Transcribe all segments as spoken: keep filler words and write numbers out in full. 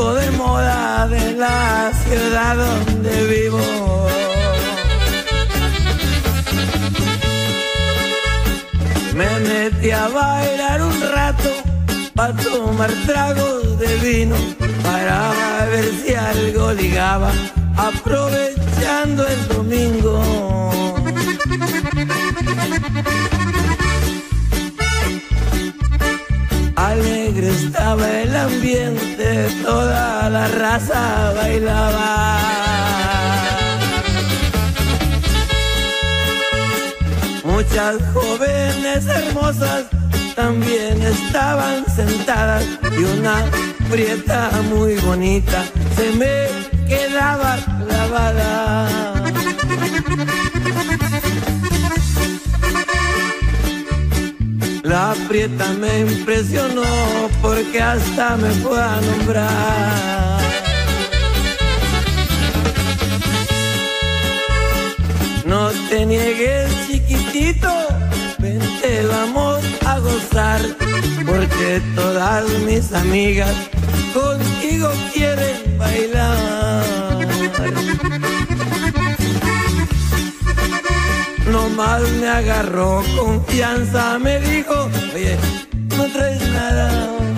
puesto de moda de la ciudad donde vivo. Me metí a bailar un rato, pa' tomar tragos de vino, para ver si algo ligaba, aprovechando el domingo. Alegre estaba el ambiente, toda la raza bailaba. Muchas jóvenes hermosas también estaban sentadas y una prieta muy bonita se me quedaba clavada. La prieta me impresionó porque hasta me fue a nombrar. No te niegues, chiquitito, vente, vamos a gozar, porque todas mis amigas contigo quieren bailar. Nomás me agarró confianza, me dijo, oye, no traes nada.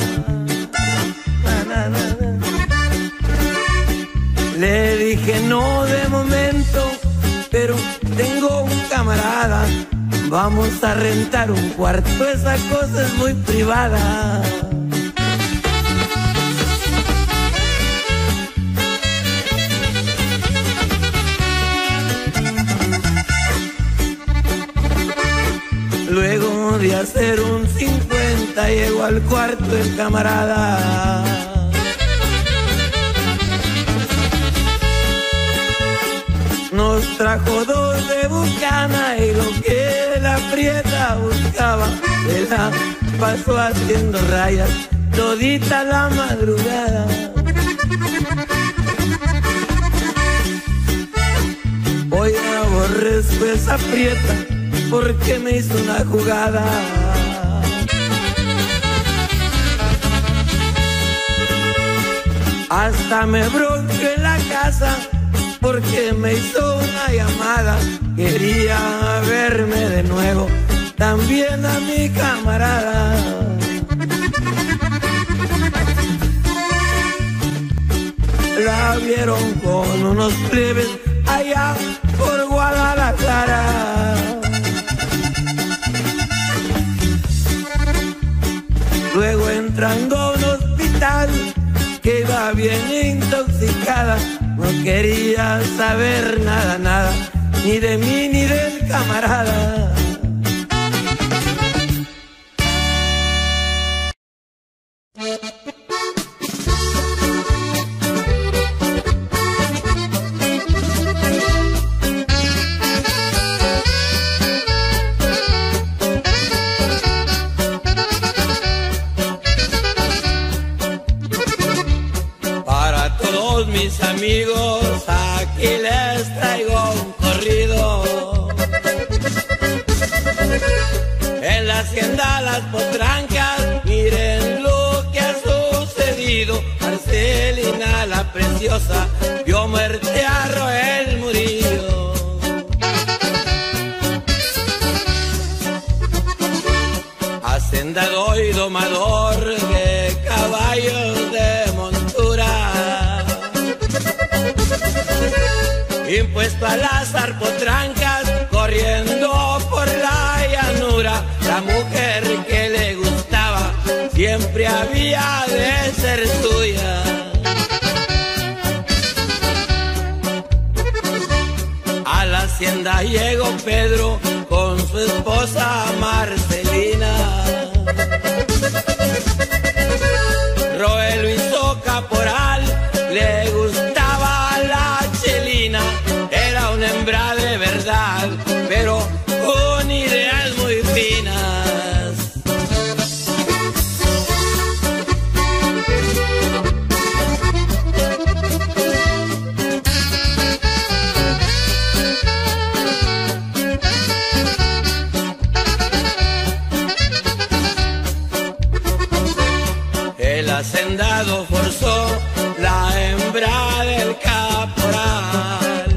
Na, na, na, na. Le dije, no de momento, pero tengo un camarada, vamos a rentar un cuarto, esa cosa es muy privada. Luego de hacer un cincuenta llegó al cuarto el camarada. Nos trajo dos de Bucana y lo que la prieta buscaba se la pasó haciendo rayas todita la madrugada. Hoy aborrezco esa prieta porque me hizo una jugada. Hasta me bronqué en la casa porque me hizo una llamada. Quería verme de nuevo, también a mi camarada. La vieron con unos plebes allá por Guadalajara. Luego entrando a un hospital que iba bien intoxicada, no quería saber nada, nada, ni de mí ni del camarada. Mis amigos, aquí les traigo un corrido. En la hacienda Las Potrancas, miren lo que ha sucedido. Marcelina la preciosa vio muerte a Roel Murillo. Hacendado y domador de caballos de montura, impuesto a las arpotrancas, corriendo por la llanura. La mujer que le gustaba siempre había de ser suya. A la hacienda llegó Pedro con su esposa Marcelina. Roel lo hizo caporal, le gustaba la chelina. Era una hembra de verdad, pero con ideas muy finas. El hacendado forzó la hembra del caporal.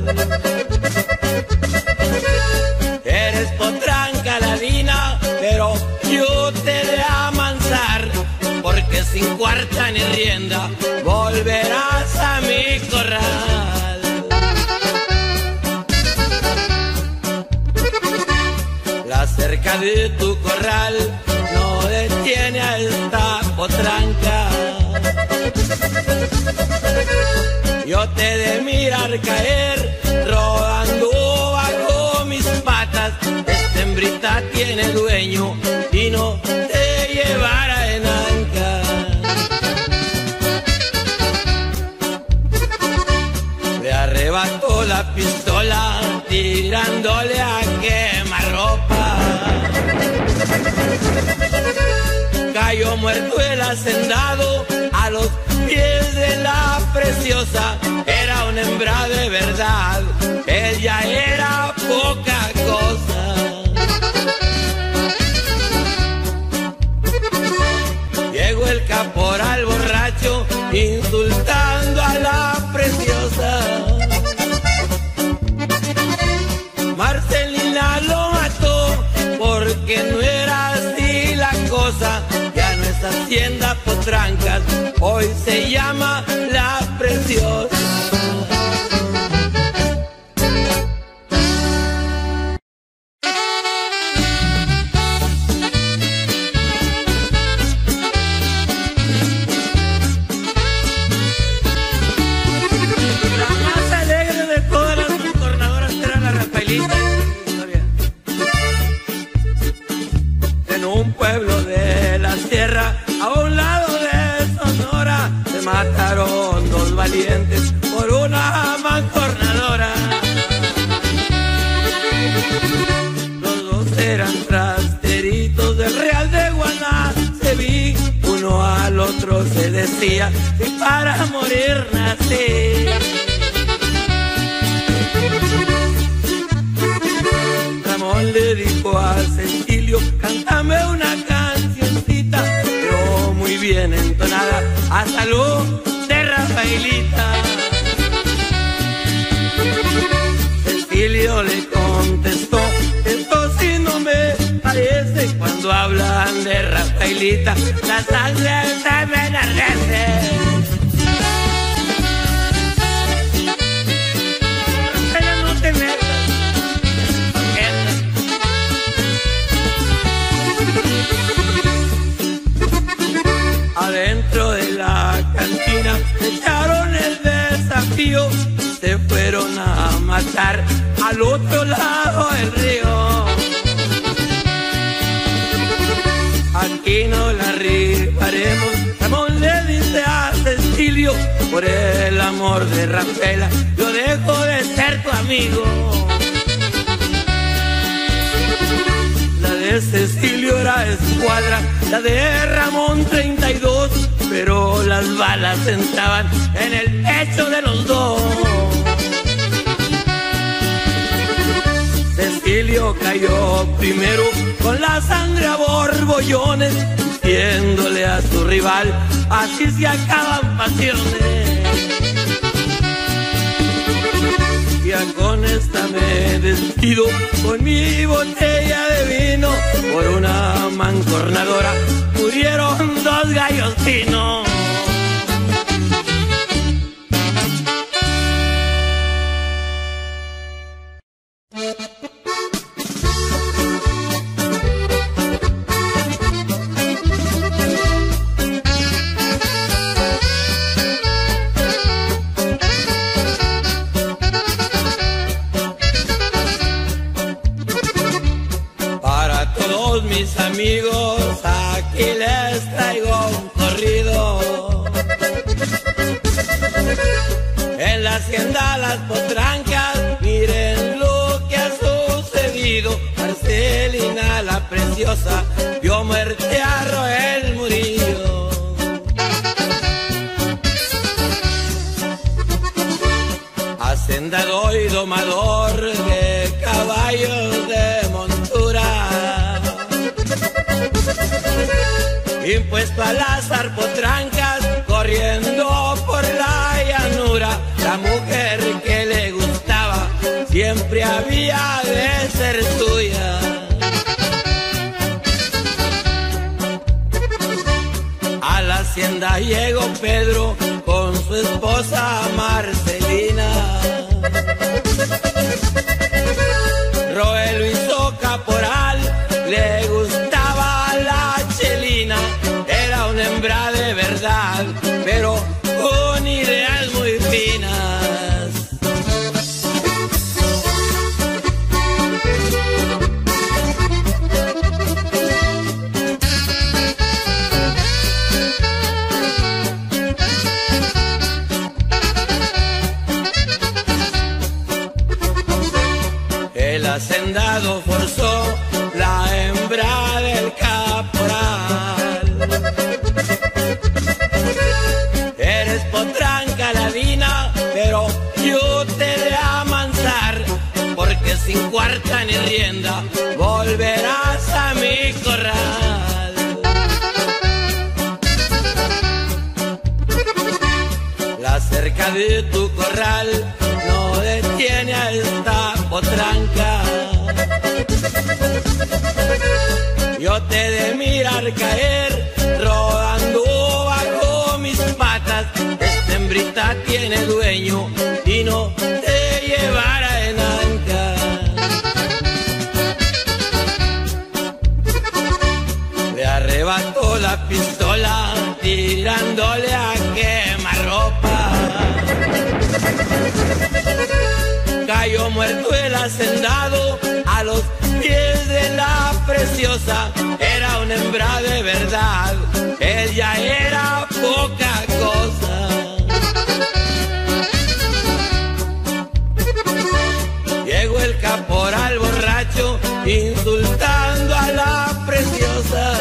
Eres potranca ladina, pero yo te de amansar, porque sin cuarta ni rienda volverás a mi corral. La cerca de tu corral no detiene a esta potranca. Yo te de mirar caer rodando bajo mis patas. Esta hembrita tiene dueño y no te llevará en anca. Le arrebató la pistola tirándole a quemarropa. Cayó muerto el hacendado a los pies de la preciosa. Era una hembra de verdad, ella era poca cosa. Llegó el caporal borracho insultando a la preciosa. Marcelina lo mató porque no era así la cosa. Ya no es Hacienda Potrancas, hoy se llama La Preciosa. La más alegre de todas las mancornadoras era la Rafaelita. En un pueblo de la sierra, a un lado de Sonora, se mataron dos valientes por una mancornadora. Los dos eran trasteritos del Real de Guanaceví. Uno al otro se decía que para morir nací. Ramón le dijo a Cecilio: cántame una cancioncita, pero muy bien entonada, a salud de Rafaelita. Cecilio le contestó: esto sí no me parece. Cuando hablan de Rafaelita, la sangre se me enardece. Rafaela, no te metas. Adentro de la cantina echaron el desafío, se fueron a matar al otro lado del río. Aquí no la rifaremos, Ramón le dice a Cecilio: por el amor de Rafaela yo dejo de ser tu amigo. De Cecilio era escuadra, la de Ramón treinta y dos, pero las balas entraban en el pecho de los dos. Cecilio cayó primero con la sangre a borbollones, diciéndole a su rival: así se acaban pasiones. Ya con esta me despido, con mi botella de vino. Por una mancornadora murieron dos gallos finos. Mis amigos, aquí les traigo un corrido. En la hacienda Las Potrancas, miren lo que ha sucedido. Marcelina la preciosa vio muerte a Roel Murillo. Hacendado y domador de caballos de montura, impuesto a las arpotrancas, corriendo por la llanura. había de ser tuya. A la hacienda llegó Pedro con su esposa Marcelina. Roel lo hizo caporal, le gustaba la chelina. Era una hembra de verdad, pero con ideas muy finas. El hacendado forzó la hembra del caporal. Eres potranca ladina, pero yo te de amansar, porque sin cuarta ni rienda volverás a mi corral. La cerca de tu corral no detiene a esta potranca. Yo te de mirar caer rodando bajo mis patas. Esta hembrita tiene dueño y no te llevará en anca. Le arrebató la pistola tirándole a quemarropa. Cayó muerto el hacendado a los pies de la preciosa. Era una hembra de verdad, él ya era poca cosa. Llegó el caporal borracho insultando a la preciosa.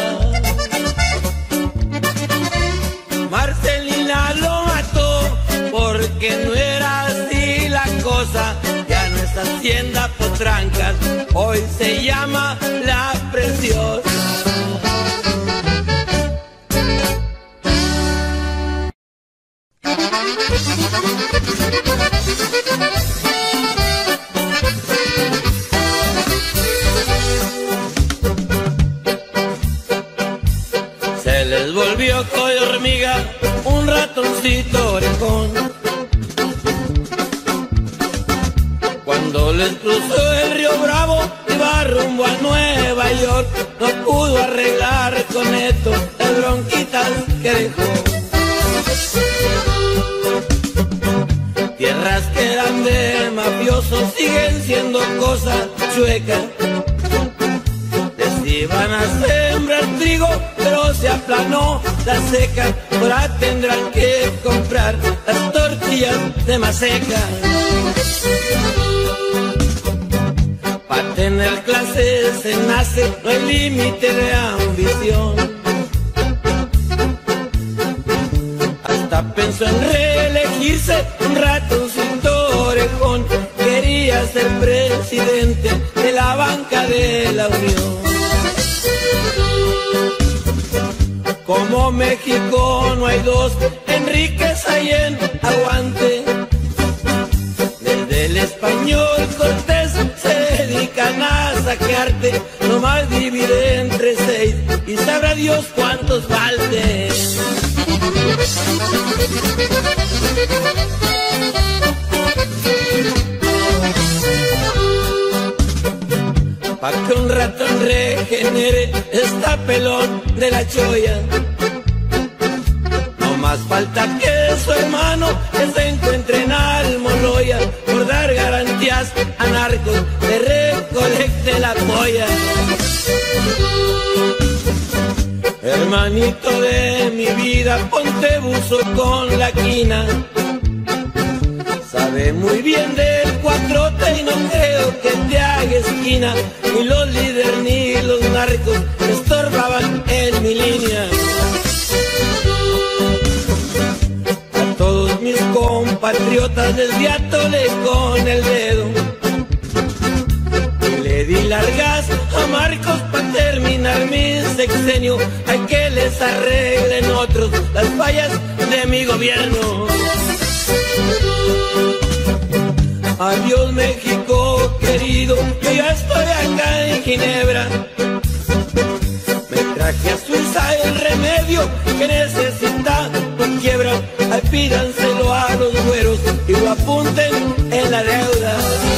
Marcelina lo mató porque no era así la cosa. Ya no es hacienda Potrancas, hoy se llama La Preciosa. Se les volvió cola de hormiga un ratoncito orejón. Cuando les cruzó el río Bravo, iba rumbo a Nueva York. No pudo arreglar con esto las bronquitas que dejó. Tierras que eran de mafiosos siguen siendo cosas chuecas. Les iban a sembrar trigo, pero se aplanó la seca. Ahora tendrán que comprar las tortillas de maseca. Para tener clase se nace, no hay límite de ambición. Hasta pensó en reelegirse un ratoncito orejón. Quería ser presidente de la banca de la Unión. Como México no hay dos, Enríquez hay en aguante. Desde el español Cortés se dedican a saquearte. Nomás divide entre seis y sabrá Dios cuántos falten. Pa' que un ratón regenere está pelón de la cholla. No más falta que su hermano que se encuentre en Almoloya. Por dar garantías a narcos le recolecte la polla. Hermanito de mi vida, ponte buzo con la quina. Sabe muy bien del cuatrote y no creo que te haga esquina. Ni los líderes ni los narcos estorbaban en mi línea. A todos mis compatriotas les atole con el dedo. Y le di largas a Marcos para terminar mi sexenio. Hay que les arreglen otros las fallas de mi gobierno. Adiós México querido. oído, que ya estoy acá en Ginebra. Me traje a Suiza el remedio que necesita tu quiebra. Ay, pídanselo a los güeros y lo apunten en la deuda.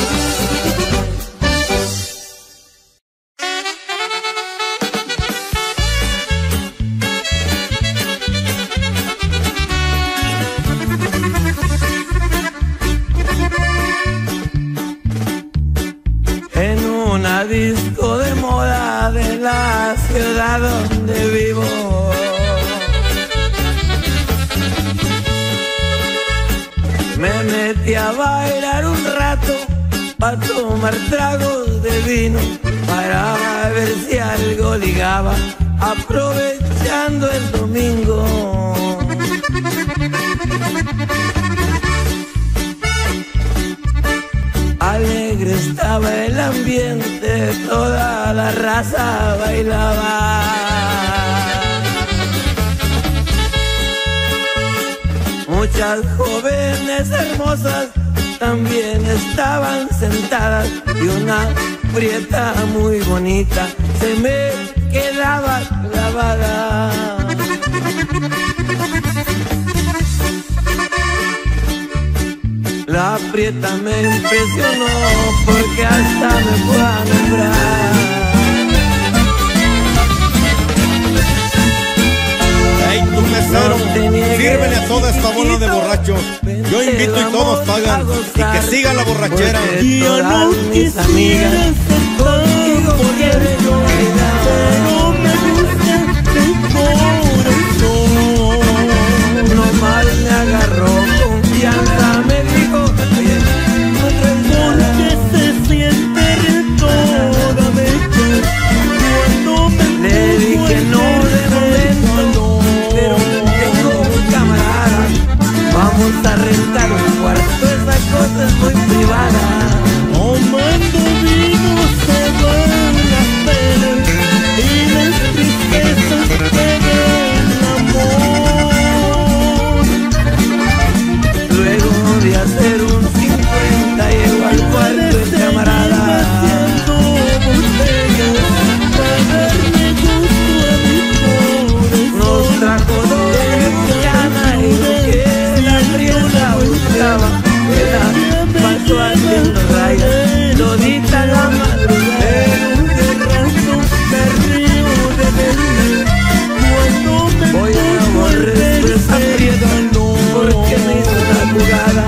En una disco de moda de la ciudad donde vivo, me metí a bailar un rato, pa' tomar tragos de vino, para ver si algo ligaba, aprovechando el domingo. Alegre estaba el ambiente, toda la raza bailaba. Muchas jóvenes hermosas también estaban sentadas, y una prieta muy bonita se me quedaba clavada. La prieta me impresionó porque hasta me fue a nombrar. Hey, tu mesero, sírvele a toda esta bola de borrachos. Yo invito y todos pagan, y que siga la borrachera. Y a todas mis amigas contigo quiero yo bailar, pero me gusta el corazón. No mal me agarró confianza, me dijo, oye, porque se siente toda mecha. Cuando me le dije no de momento, pero tengo un camarada, vamos a rentar un cuarto, esa cosa es muy privada. Tomando vino se van las penas y las tristezas del amor. Luego de hacer un cincuenta llego al cuarto el camarada, haciendo botellas para darle gusto a mi corazón. Nos trajo dos de Guyana y que la prieta buscaba, que la pasó haciendo rayas todita la madrugada. En un terrazo me río de verme cuando me voy a borrar esa prieta porque me hizo la jugada.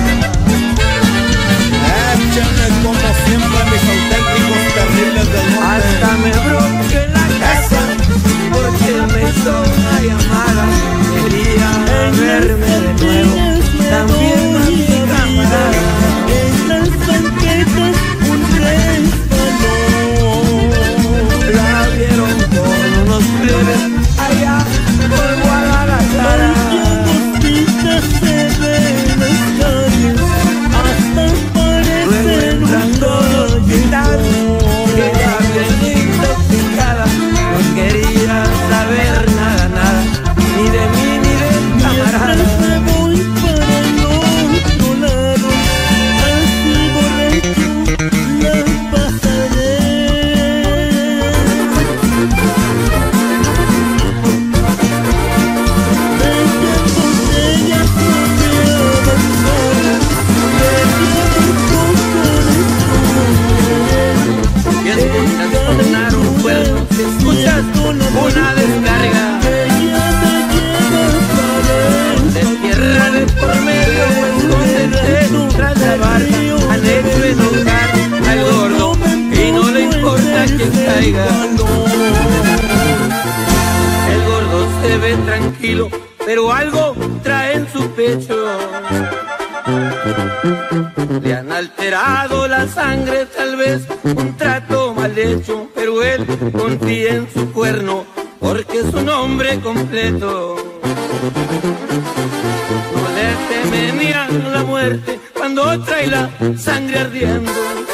Échenle como siempre mis auténticos terribles del norte. Hasta me bloqueé la casa porque me hizo una llamada, quería verme de nuevo, también a mi camarada. En las banquetas un resbalón, la vieron con unos plebes allá por Guadalajara. Se ven las calles, hasta parecen un hospital, que ya bien intoxicada, no quería saber nada, nada, ni de mí ni del camarada. Me voy para el otro lado, así borracho la pasaré. Escuchas una descarga de tierra de por medio, escóndete tras la barca. Han hecho enojar al gordo y no le importa que caiga. El gordo se ve tranquilo, pero algo trae en su pecho. Le han alterado la sangre, tal vez un trato mal hecho, pero él confía en su cuerno porque es un hombre completo. No le teme ni a la muerte cuando trae la sangre ardiendo.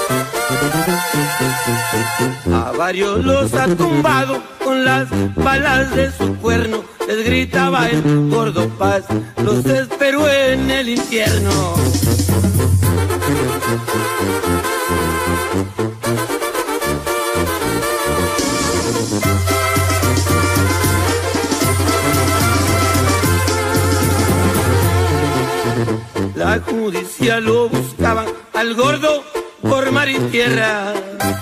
A varios los ha tumbado con las balas de su cuerno. Les gritaba el gordo Paz, los esperó en el infierno. la justicia lo buscaba al gordo por mar y tierra.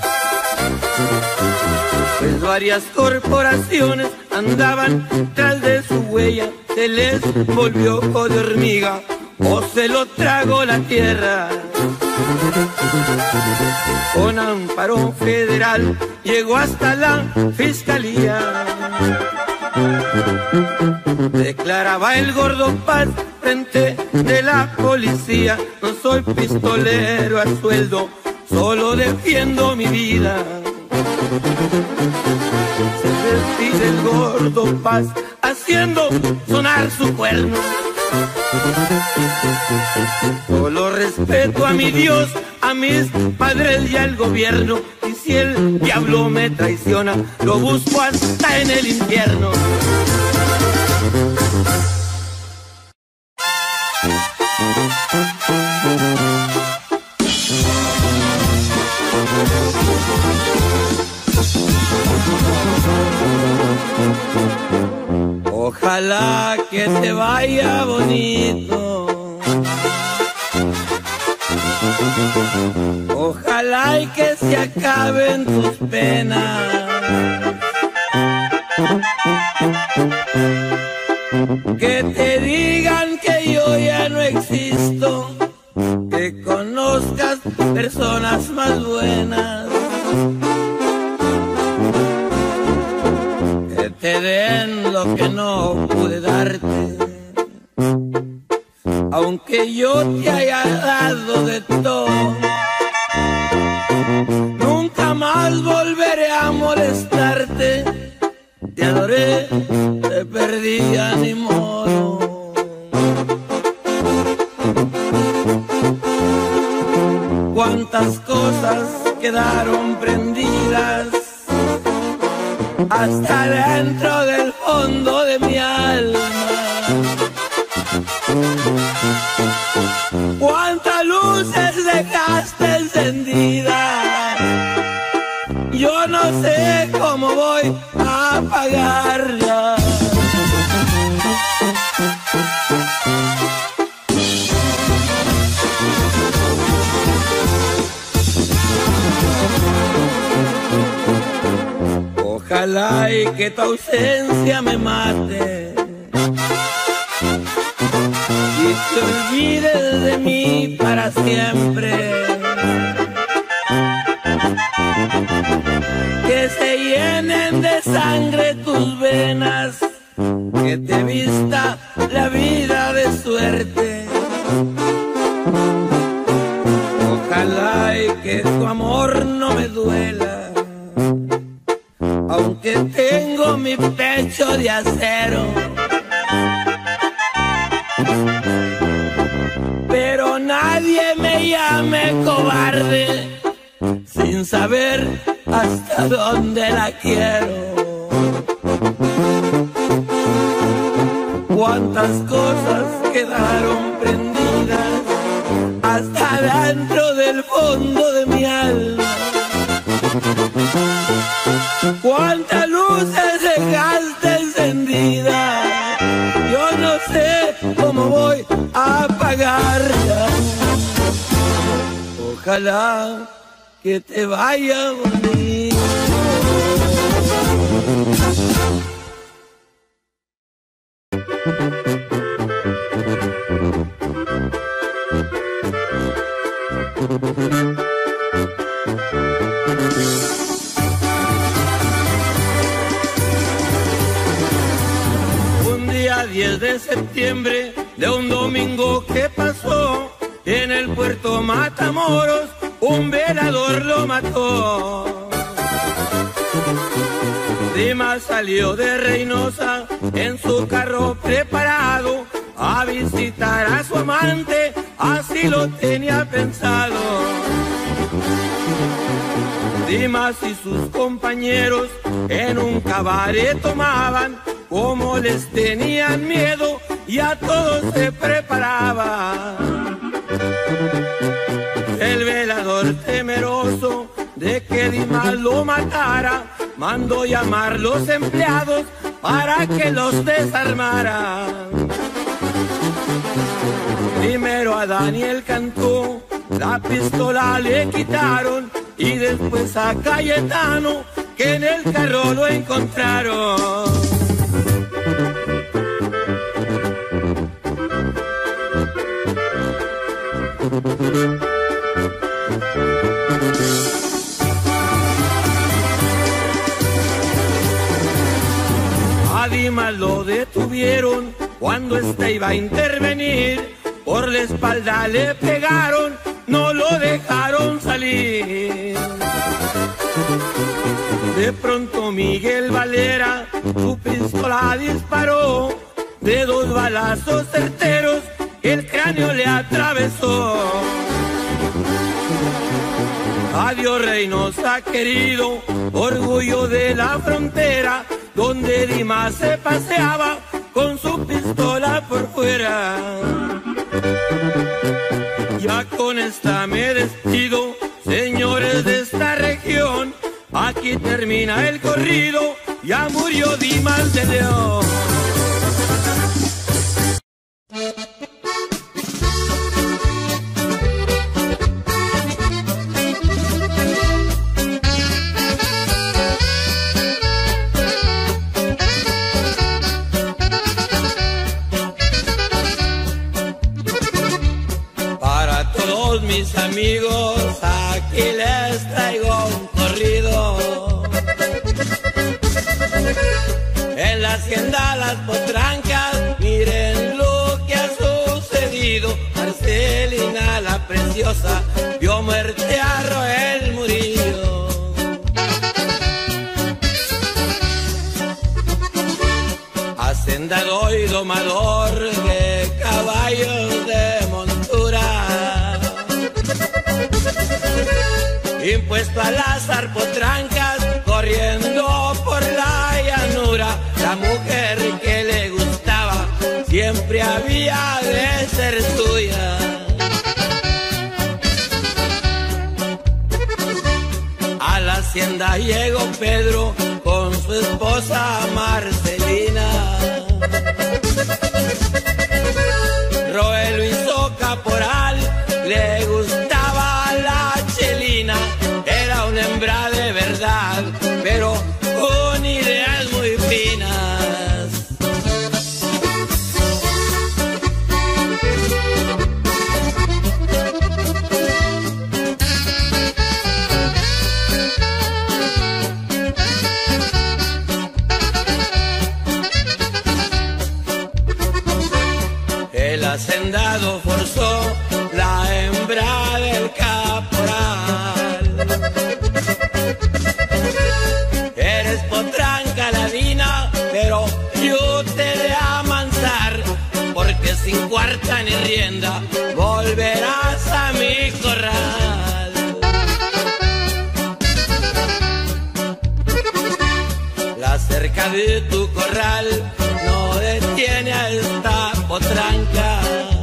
Pues varias corporaciones andaban tras de su huella, se les volvió ojo de hormiga o se lo tragó la tierra. Con amparo federal llegó hasta la fiscalía. Declaraba el gordo Paz frente de la policía: no soy pistolero a sueldo, solo defiendo mi vida. Se despide el gordo Paz haciendo sonar su cuerno. Solo respeto a mi Dios, a mis padres y al gobierno, y si el diablo me traiciona, lo busco hasta en el infierno. Ojalá que te vaya bonito, ojalá y que se acaben tus penas, que te digan que yo ya no existo, que conozcas personas más buenas, que te den lo que no pude darte, aunque yo te haya dado de todo. Nunca más volveré a molestarte, te adoré, te perdí, a ni modo. Cuántas cosas quedaron prendidas hasta dentro del fondo de mi alma. Cuántas luces dejaste encendidas, yo no sé cómo voy a apagarlas. Ojalá y que tu ausencia me mate y te olvides de mí para siempre. Que se llenen de sangre tus venas, que te vista la vida de suerte. Ojalá y que tu amor no me duela, aunque tengo mi pecho de acero. Pero nadie me llame cobarde sin saber hasta dónde la quiero. Cuántas cosas quedaron prendidas hasta dentro del fondo de mi alma. Cuántas luces dejaste encendidas, yo no sé cómo voy a apagarlas. Ojalá que te vaya bonito. Un día diez de septiembre de un domingo que pasó, en el puerto Matamoros un velador lo mató. Dimas salió de Reynosa en su carro preparado a visitar a su amante, así lo tenía pensado. Dimas y sus compañeros en un cabaret tomaban, como les tenían miedo, ya todos se preparaban. El velador, temeroso de que Dimas lo matara, mandó llamar los empleados para que los desarmaran. Primero a Daniel Cantú la pistola le quitaron y después a Cayetano, que en el carro lo encontraron. A Dimas lo detuvieron cuando éste iba a intervenir. Por la espalda le pegaron, no lo dejaron salir. De pronto Miguel Valera su pistola disparó. De dos balazos certeros el cráneo le atravesó. Adiós Reynosa querido, orgullo de la frontera, donde Dimas se paseaba con su pistola por fuera. Ya con esta me despido, señores de esta región. Aquí termina el corrido, ya murió Dimas de León. Mis amigos, aquí les traigo un corrido. En la hacienda Las Potrancas, miren lo que ha sucedido. Marcelina la preciosa vio muerte a Roel Murillo. Hacendado y domador de caballos de montura, impuesto a las arpotrancas, corriendo por la llanura. La mujer que le gustaba siempre había de ser suya. A la hacienda llegó Pedro con su esposa Marcelina. Roel lo hizo caporal, le gustaba la chelina. Era una hembra de verdad, pero con ideas muy finas. El hacendado forzó la hembra del caporal. Eres potranca ladina, pero yo te de amansar, porque sin cuarta ni rienda volverás a mi corral. La cerca de tu corral no detiene a esta potranca.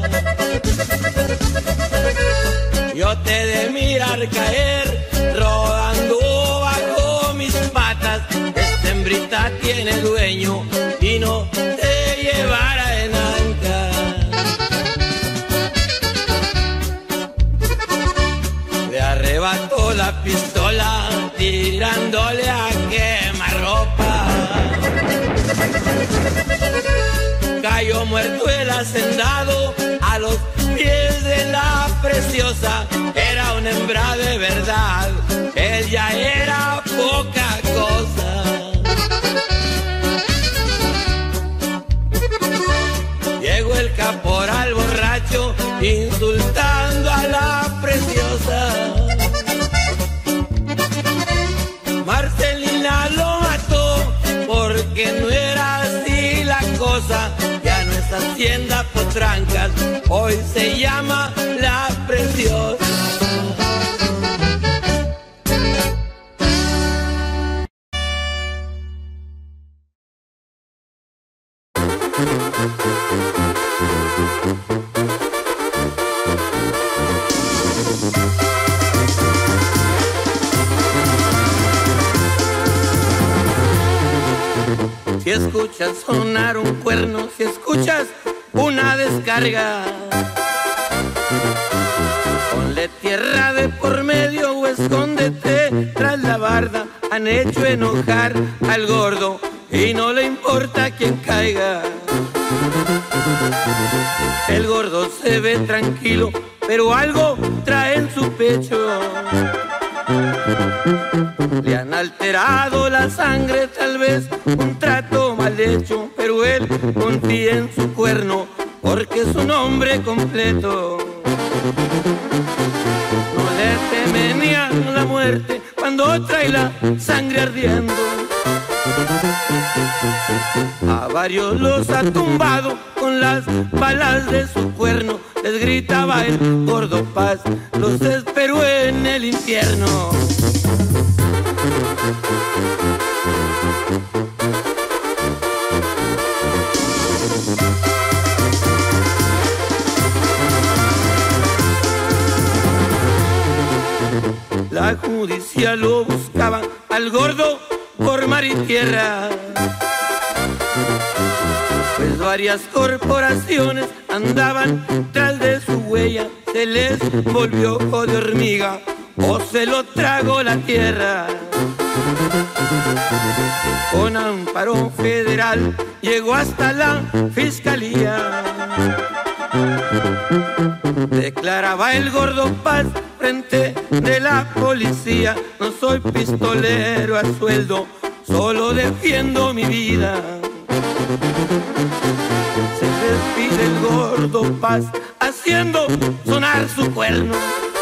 Yo te de mirar caer, rodando bajo mis patas. Esta hembrita tiene dueño y no te llevará en anca. Le arrebató la pistola tirándole a quemarropa. Cayó muerto el hacendado a los pies de la preciosa. Era una hembra de verdad, ella era poca cosa. Llegó el caporal borracho insultando a la preciosa. Marcelina lo mató porque no era así la cosa. Ya no es hacienda Potrancas, hoy se llama La Preciosa. Si escuchas sonar un cuerno, si escuchas una descarga, han hecho enojar al gordo y no le importa quién caiga. El gordo se ve tranquilo, pero algo trae en su pecho. Le han alterado la sangre, tal vez un trato mal hecho, pero él confía en su cuerno porque es un hombre completo. No le teme ni a la muerte cuando trae la sangre ardiendo. A varios los ha tumbado con las balas de su cuerno. Les gritaba el gordo Paz, los esperó en el infierno. La justicia lo buscaba al gordo por mar y tierra, pues varias corporaciones andaban tras de su huella. Se les volvió ojo de hormiga o se lo tragó la tierra. Con amparo federal llegó hasta la fiscalía. Declaraba el gordo Paz frente de la policía: no soy pistolero a sueldo, solo defiendo mi vida. Se despide el gordo Paz haciendo sonar su cuerno.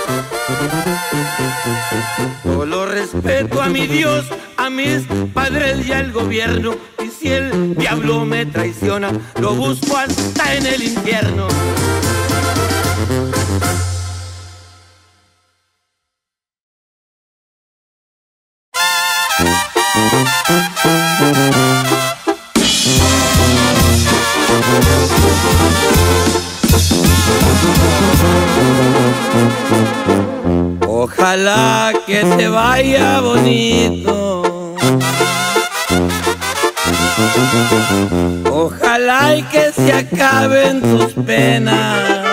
Solo respeto a mi Dios, a mis padres y al gobierno, y si el diablo me traiciona, lo busco hasta en el infierno. Ojalá que te vaya bonito, ojalá y que se acaben tus penas,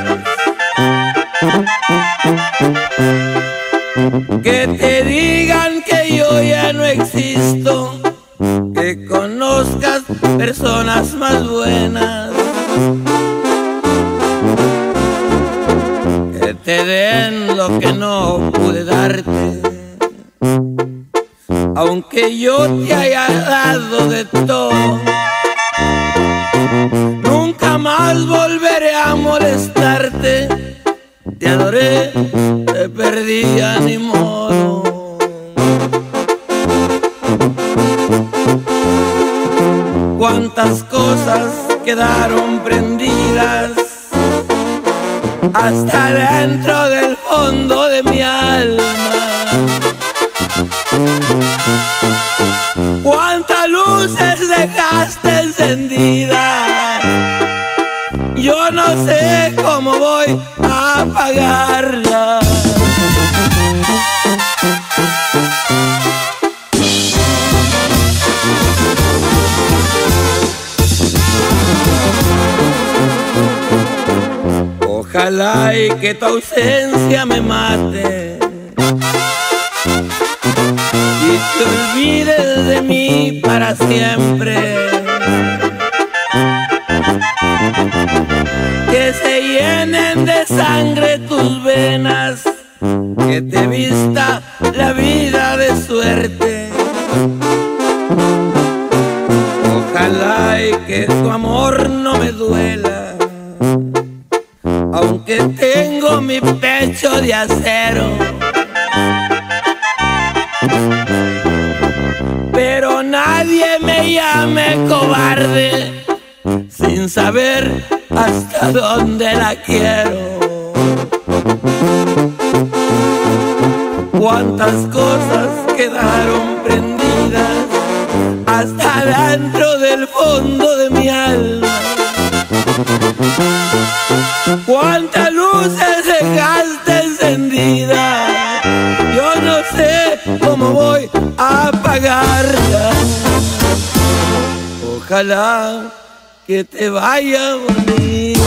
que te digan que yo ya no existo, que conozcas personas más buenas, que te den lo que no pude darte, aunque yo te haya dado de todo. Nunca más volveré a molestarte, te adoré, te perdí, a ni modo. Cuántas cosas quedaron prendidas hasta dentro del fondo de mi alma. Cuántas luces dejaste encendidas, yo no sé cómo voy a apagarlas. Ojalá y que tu ausencia me mate y te olvides de mí para siempre. Que se llenen de sangre tus venas, que te vista la vida de suerte. Ojalá y que tu amor no me duela, aunque tengo mi pecho de acero. Pero nadie me llame cobarde sin saber hasta dónde la quiero. Cuántas cosas quedaron prendidas hasta dentro del fondo de mi alma. Cuántas luces dejaste encendidas, yo no sé cómo voy a apagarlas. Ojalá que te vaya bonito.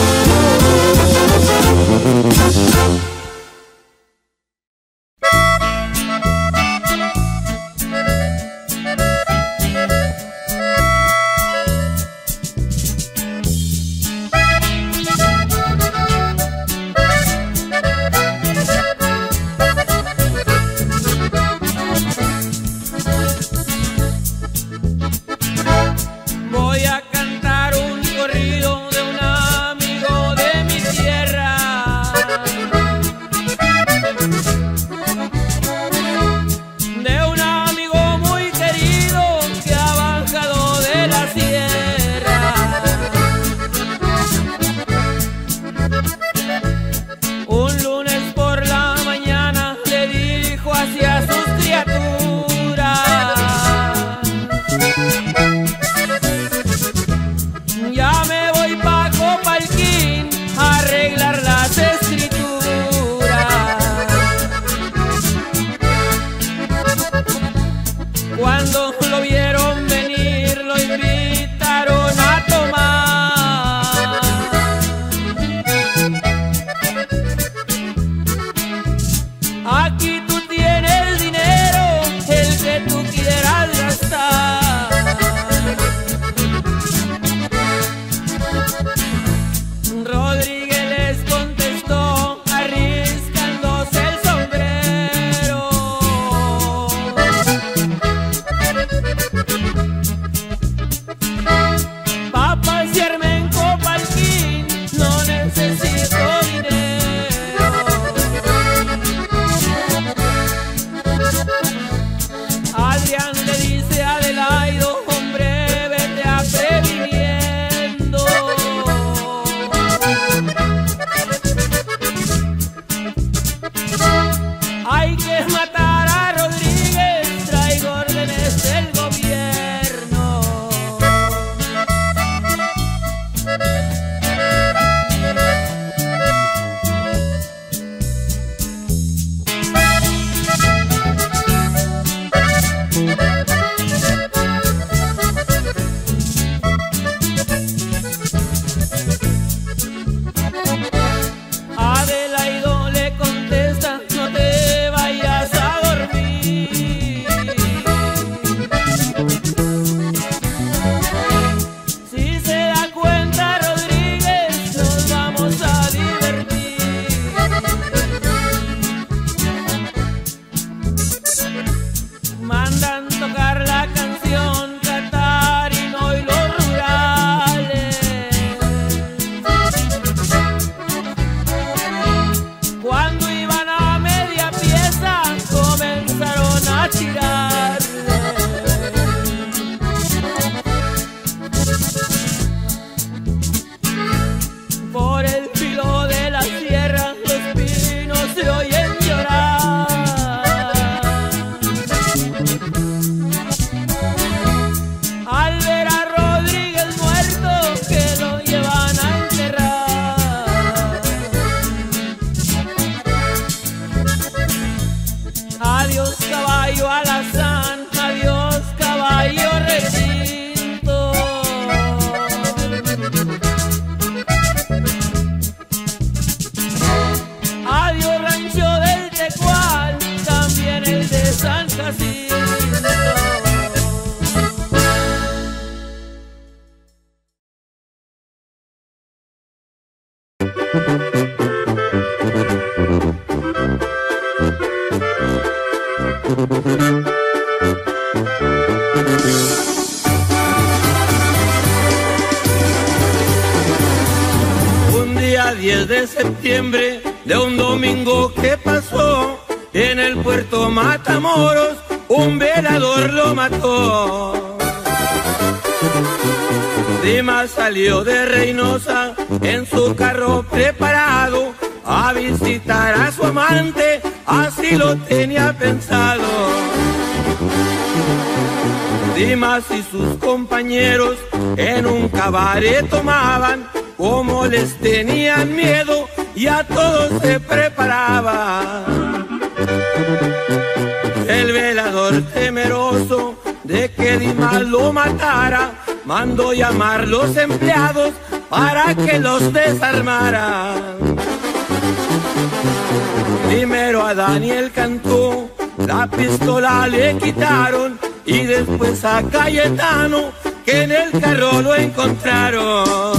de un domingo que pasó en el puerto Matamoros, un velador lo mató. Dimas salió de Reynosa en su carro preparado a visitar a su amante, así lo tenía pensado. Dimas y sus compañeros en un cabaret tomaban, como les tenían miedo, y a todos se preparaban. El velador, temeroso de que Dimas lo matara, mandó llamar los empleados para que los desarmaran. Primero a Daniel Cantú la pistola le quitaron, y después a Cayetano, que en el carro lo encontraron.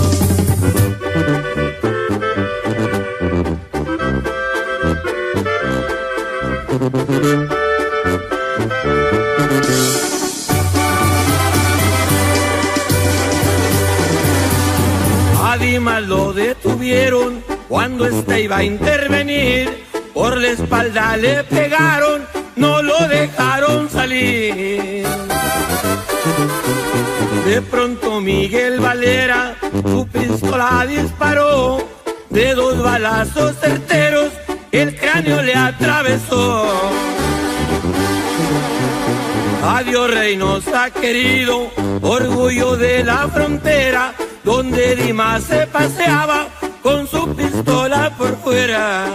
A Dimas lo detuvieron cuando éste iba a intervenir, por la espalda le pegaron, no lo dejaron salir. De pronto Miguel Valera su pistola disparó, de dos balazos certeros el cráneo le atravesó. Adiós Reynosa querido, orgullo de la frontera, donde Dimas se paseaba con su pistola por fuera.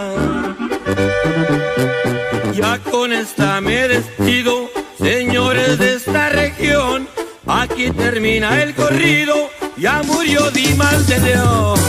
Ya con esta me despido, señores de esta región. Aquí termina el corrido, ya murió Dimas de León.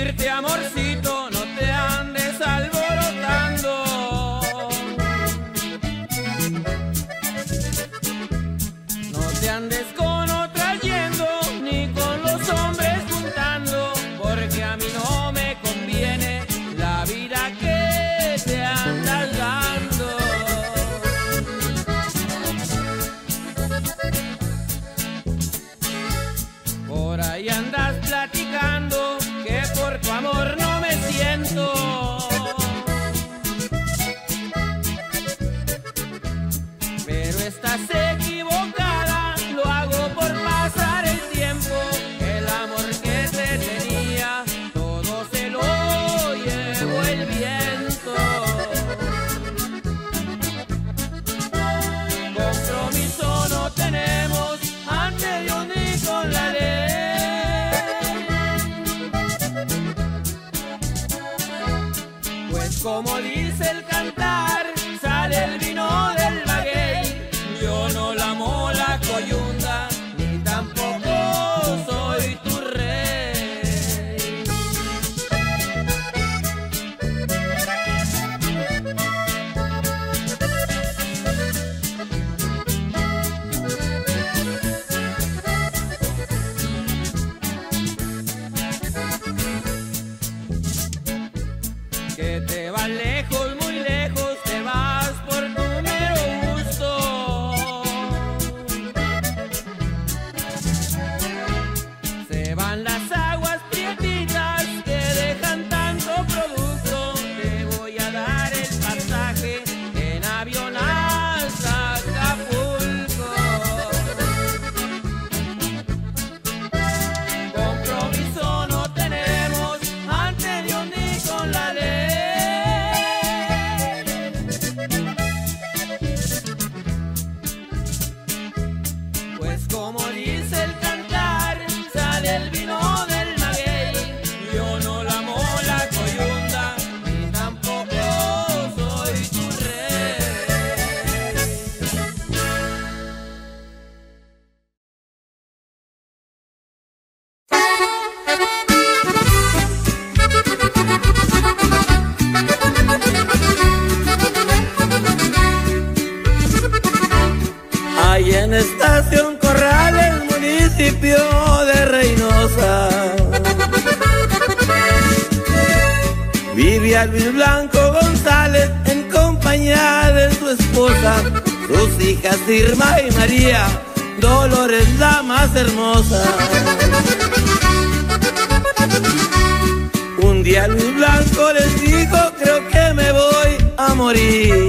decirte, amorcito, no te andes alborotando. No te andes con otra yendo, ni con los hombres juntando, porque a mí no me conviene la vida que te andas dando. Por ahí andas platicando que por tu amor no me siento. Pero estás equivocada, lo hago por pasar el tiempo. El amor que te tenía, todo se lo llevó el viento. Compromiso no tenemos ante Dios ni con la ley, pues como dice el cantar, sale el vino del maguey. Yo no lamo la coyunda, ni tampoco soy tu rey. Que te vas lejos, muy lejos, te vas por tu mero gusto. Se van las aguas prietitas que dejan tanto producto. Te voy a dar el pasaje en avión hasta Acapulco. Compromiso no tenemos ante Dios ni con la ley, pues como dice el cantar, sale el vino del maguey. Yo no lamo la coyunda, ni tampoco soy tu rey. Ahí en Estación Corrales, municipio de Reynosa, vivía Luis Blanco González en compañía de su esposa, sus hijas Irma y María, Dolores la más hermosa. Un día Luis Blanco les dijo, creo que me voy a morir.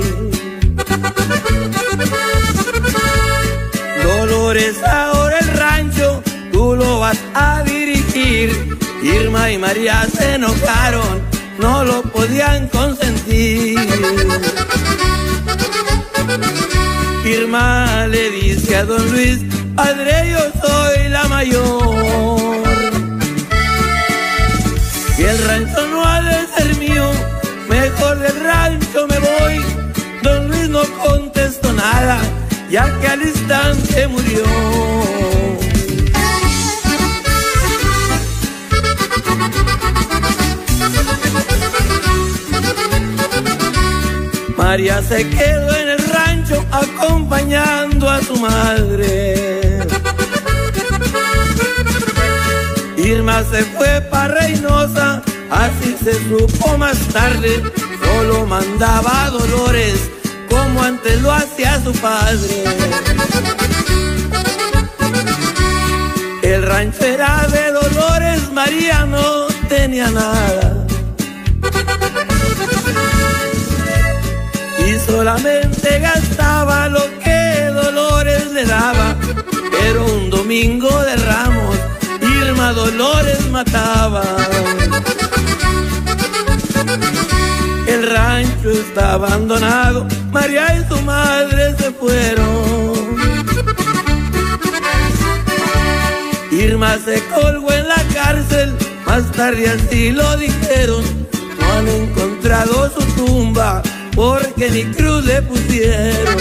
Dolores, ahora el rancho tú lo vas a dirigir. Irma y María se enojaron, no lo podían consentir. Irma le dice a don Luis, padre, yo soy la mayor, y el rancho no ha de ser mío, mejor del rancho me voy. Don Luis no contestó nada, ya que al instante murió. María se quedó en el rancho acompañando a su madre. Irma se fue para Reynosa, así se supo más tarde. Solo mandaba a Dolores como antes lo hacía su padre. El rancho era de Dolores, María no tenía nada, y solamente gastaba lo que Dolores le daba. Pero un domingo de Ramos, Irma Dolores mataba. El rancho está abandonado, María y su madre se fueron. Irma se colgó en la cárcel, más tarde así lo dijeron. No han encontrado su tumba porque ni cruz le pusieron.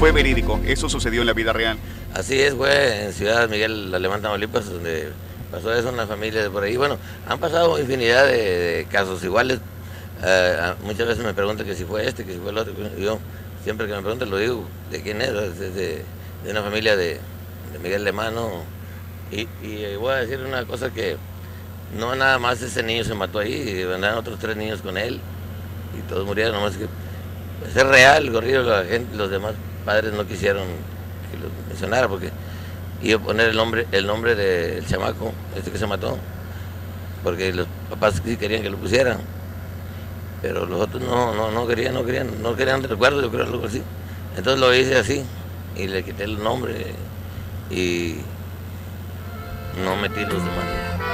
fue verídico, eso sucedió en la vida real. Así es, fue en Ciudad Miguel Alemán, Tamaulipas, donde pasó eso, una familia de por ahí. Bueno, han pasado infinidad de, de casos iguales. Uh, muchas veces me preguntan que si fue este, que si fue el otro. Yo siempre que me preguntan lo digo, ¿de quién es? Es de, de una familia de, de Miguel Alemán, ¿no? Y, y voy a decir una cosa que no nada más ese niño se mató ahí, vendrán otros tres niños con él y todos murieron, nomás que pues, es real, corrido, la gente, los demás padres no quisieron que lo mencionara porque iba a poner el nombre, el nombre del chamaco, este que se mató, porque los papás sí querían que lo pusieran, pero los otros no, no, no querían, no querían, no querían recuerdo, yo creo algo así. Entonces lo hice así y le quité el nombre y no metí los demás.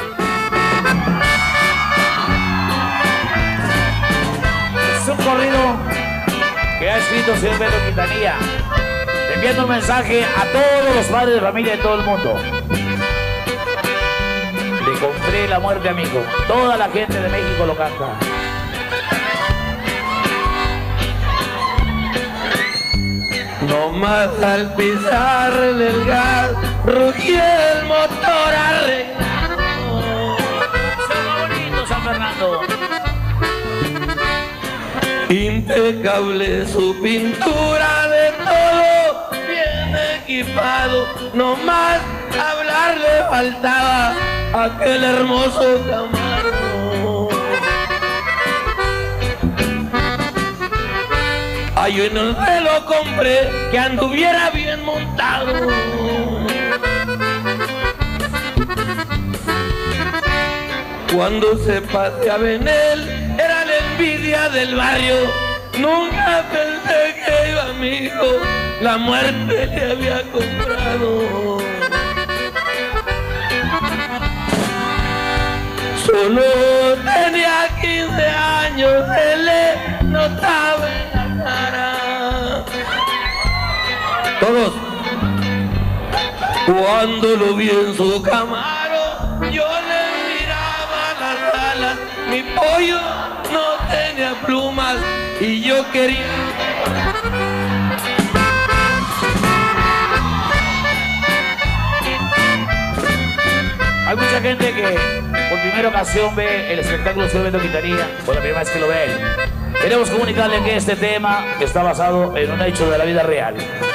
Es un corrido que ha escrito el señor Beto Quintanilla, enviando un mensaje a todos los padres de familia de todo el mundo. Le compré la muerte, amigo. Toda la gente de México lo canta. No más al pisar el gas, rugía el motor arreglado. Suena bonito, San Fernando. Impecable su pintura, de todo bien equipado. No más hablar le faltaba a aquel hermoso Camaro. Ay, yo no se lo compré, que anduviera bien montado. Cuando se paseaba en él, era la envidia del barrio. Nunca pensé que yo, amigo, la muerte le había comprado. Solo tenía quince años, se le notaba en la cara. Todos. Cuando lo vi en su Camaro, yo le miraba las alas. Mi pollo no tenía plumas y yo quería... Hay mucha gente que por primera ocasión ve el espectáculo de Beto Quintanilla, por la primera vez que lo ve. Queremos comunicarle que este tema está basado en un hecho de la vida real.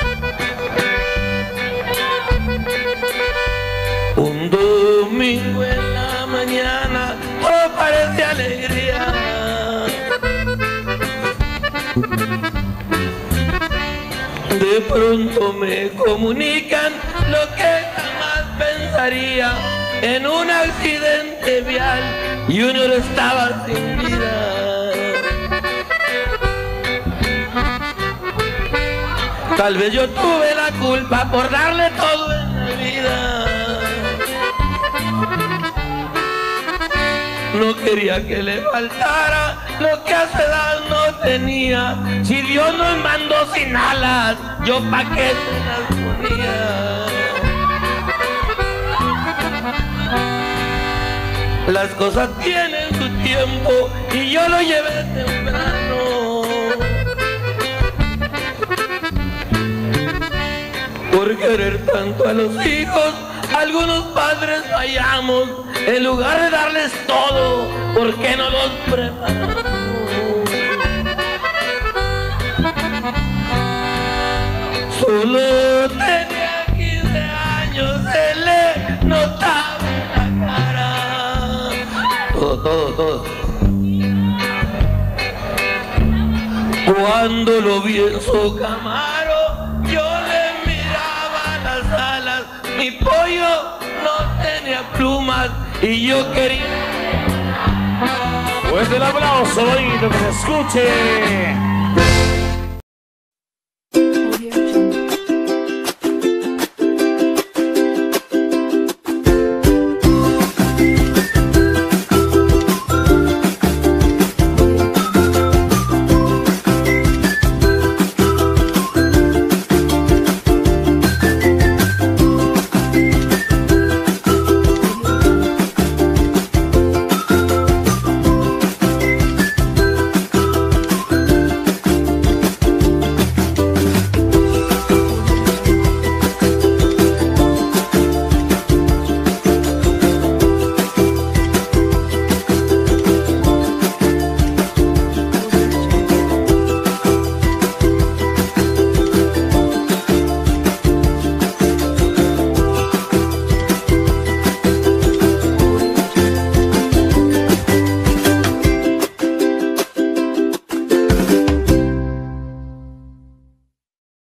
Un domingo en la mañana, todo parece alegría. De pronto me comunican lo que jamás pensaría. En un accidente vial, Junior estaba sin vida. Tal vez yo tuve la culpa por darle todo en la vida. No quería que le faltara lo que a su edad no tenía. Si Dios nos mandó sin alas, yo pa' qué se las ponía. Las cosas tienen su tiempo y yo lo llevé temprano. Por querer tanto a los hijos, algunos padres fallamos. En lugar de darles todo, ¿por qué no los preparamos? Solo tenía quince años, se le notaba en la cara. Todo, todo, todo. Cuando lo vi en su Camaro, yo le miraba las alas. Mi pollo no tenía plumas y yo quería... Pues el aplauso bonito que se escuche.